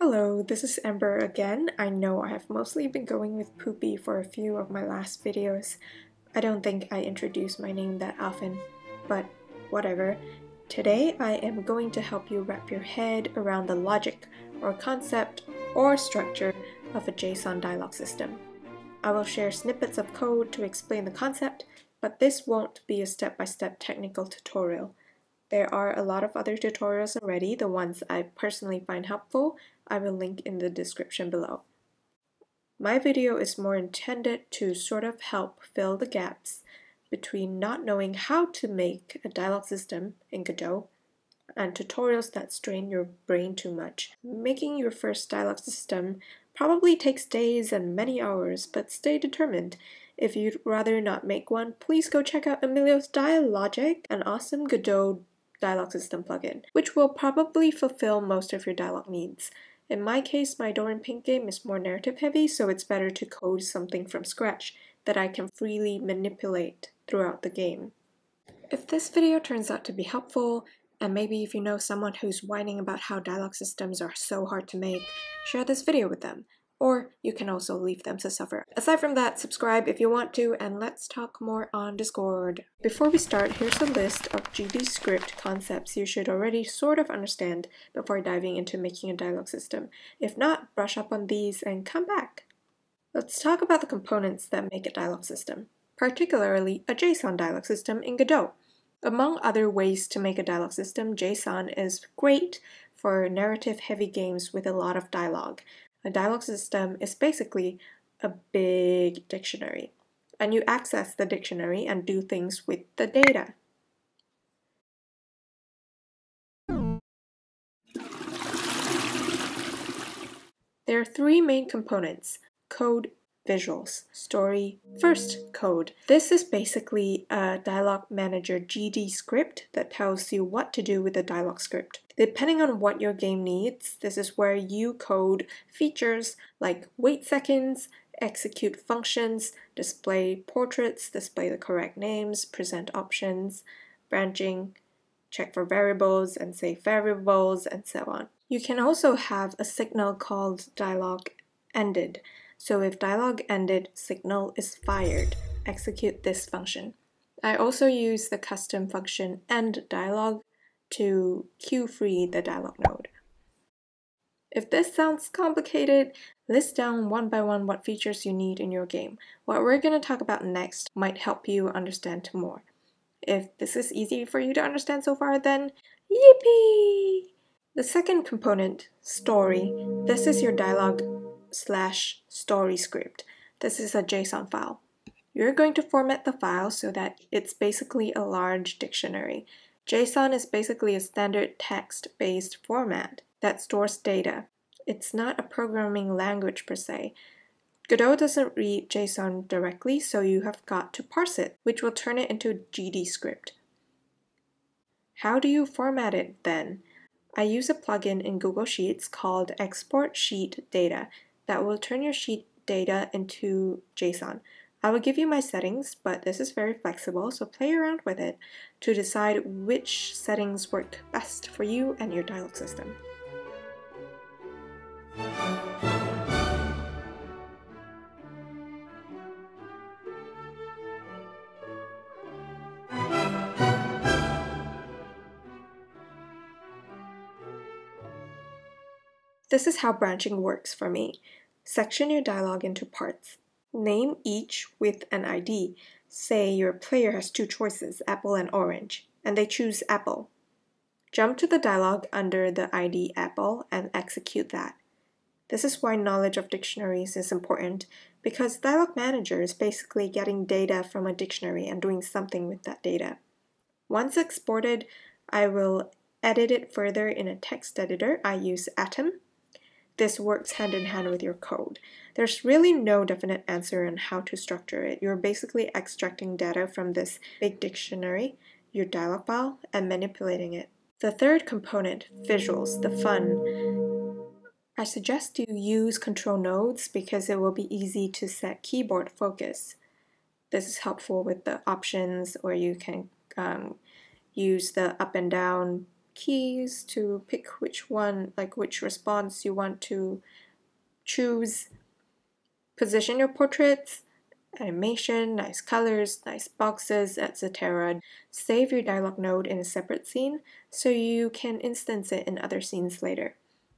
Hello, this is Amber again. I know I have mostly been going with Poopy for a few of my last videos. I don't think I introduce my name that often, but whatever. Today I am going to help you wrap your head around the logic or concept or structure of a JSON dialog system. I will share snippets of code to explain the concept, but this won't be a step-by-step technical tutorial. There are a lot of other tutorials already, the ones I personally find helpful. I will link in the description below. My video is more intended to sort of help fill the gaps between not knowing how to make a dialog system in Godot and tutorials that strain your brain too much. Making your first dialog system probably takes days and many hours, but stay determined. If you'd rather not make one, please go check out Emilio's Dialogic, an awesome Godot dialog system plugin, which will probably fulfill most of your dialog needs. In my case, my Dorian Pink game is more narrative heavy, so it's better to code something from scratch that I can freely manipulate throughout the game. If this video turns out to be helpful, and maybe if you know someone who's whining about how dialog systems are so hard to make, share this video with them. Or you can also leave them to suffer. Aside from that, subscribe if you want to, and let's talk more on Discord. Before we start, here's a list of GD script concepts you should already sort of understand before diving into making a dialog system. If not, brush up on these and come back. Let's talk about the components that make a dialog system, particularly a JSON dialog system in Godot. Among other ways to make a dialog system, JSON is great for narrative-heavy games with a lot of dialogue. A dialog system is basically a big dictionary, and you access the dictionary and do things with the data. There are three main components: code, visuals, story. First, code. This is basically a dialog manager GD script that tells you what to do with the dialog script. Depending on what your game needs, this is where you code features like wait seconds, execute functions, display portraits, display the correct names, present options, branching, check for variables and save variables, and so on. You can also have a signal called dialog ended. So if dialog ended, signal is fired. Execute this function. I also use the custom function endDialog to queue free the dialog node. If this sounds complicated, list down one by one what features you need in your game. What we're going to talk about next might help you understand more. If this is easy for you to understand so far, then yippee! The second component, story. This is your dialog/story script. This is a JSON file. You're going to format the file so that it's basically a large dictionary. JSON is basically a standard text-based format that stores data. It's not a programming language per se. Godot doesn't read JSON directly, so you have got to parse it, which will turn it into GD script. How do you format it then? I use a plugin in Google Sheets called Export Sheet Data that will turn your sheet data into JSON. I will give you my settings, but this is very flexible, so play around with it to decide which settings work best for you and your dialog system. This is how branching works for me. Section your dialog into parts. Name each with an ID. Say your player has two choices, apple and orange, and they choose apple. Jump to the dialog under the ID apple and execute that. This is why knowledge of dictionaries is important, because Dialog Manager is basically getting data from a dictionary and doing something with that data. Once exported, I will edit it further in a text editor. I use Atom. This works hand in hand with your code. There's really no definite answer on how to structure it. You're basically extracting data from this big dictionary, your dialog file, and manipulating it. The third component, visuals, the fun. I suggest you use control nodes because it will be easy to set keyboard focus. This is helpful with the options, or you can use the up and down keys to pick which one, like which response you want to choose. Position your portraits, animation, nice colors, nice boxes, etc. Save your dialogue node in a separate scene so you can instance it in other scenes later.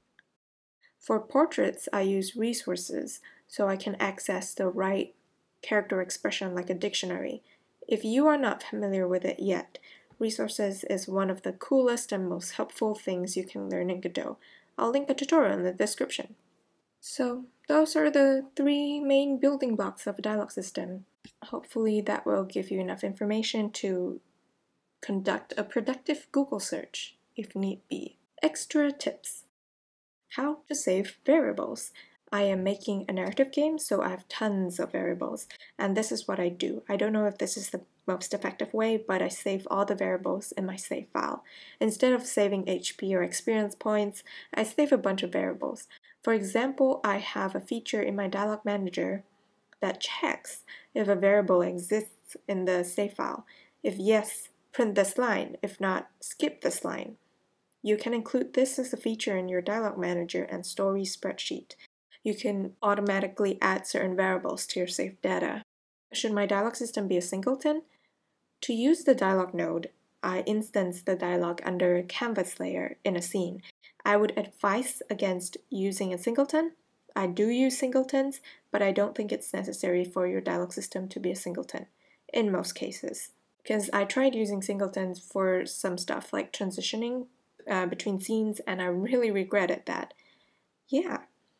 For portraits, I use resources so I can access the right character expression like a dictionary. If you are not familiar with it yet, resources is one of the coolest and most helpful things you can learn in Godot. I'll link a tutorial in the description. So those are the 3 main building blocks of a dialogue system. Hopefully that will give you enough information to conduct a productive Google search if need be. Extra tips. How to save variables. I am making a narrative game, so I have tons of variables, and this is what I do. I don't know if this is the most effective way, but I save all the variables in my save file. Instead of saving HP or experience points, I save a bunch of variables. For example, I have a feature in my dialog manager that checks if a variable exists in the save file. If yes, print this line. If not, skip this line. You can include this as a feature in your dialog manager and story spreadsheet. You can automatically add certain variables to your saved data. Should my dialog system be a singleton? To use the dialog node, I instance the dialog under a canvas layer in a scene. I would advise against using a singleton. I do use singletons, but I don't think it's necessary for your dialog system to be a singleton, in most cases. Because I tried using singletons for some stuff like transitioning between scenes, and I really regretted that. Yeah.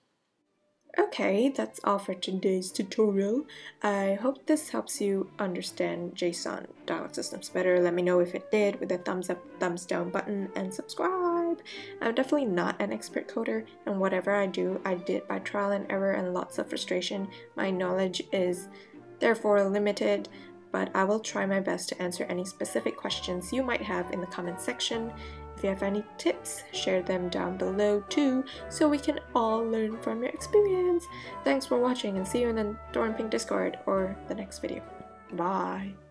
Okay, that's all for today's tutorial. I hope this helps you understand JSON dialog systems better. Let me know if it did with a thumbs up, thumbs down button, and subscribe! I'm definitely not an expert coder, and whatever I do, I did by trial and error and lots of frustration. My knowledge is therefore limited, but I will try my best to answer any specific questions you might have in the comment section. If you have any tips, share them down below too, so we can all learn from your experience. Thanks for watching, and see you in the Dorian Pink Discord or the next video. Bye!